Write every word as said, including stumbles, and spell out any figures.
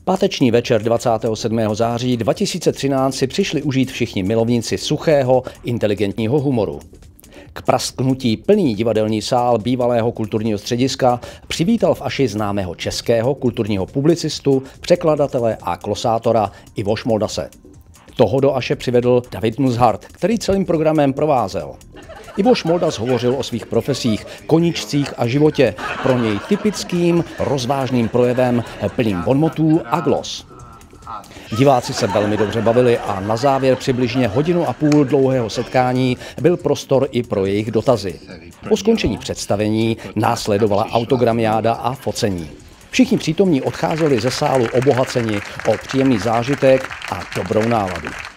Páteční večer dvacátého sedmého září dva tisíce třináct si přišli užít všichni milovníci suchého, inteligentního humoru. K prasknutí plný divadelní sál bývalého kulturního střediska přivítal v Aši známého českého kulturního publicistu, překladatele a klosátora Ivo Šmoldase. Toho do Aše přivedl David Mushart, který celým programem provázel. Ivo Šmoldas hovořil o svých profesích, koníčcích a životě, pro něj typickým rozvážným projevem plným bonmotů a glos. Diváci se velmi dobře bavili a na závěr přibližně hodinu a půl dlouhého setkání byl prostor i pro jejich dotazy. Po skončení představení následovala autogramiáda a focení. Všichni přítomní odcházeli ze sálu obohaceni o příjemný zážitek a dobrou náladu.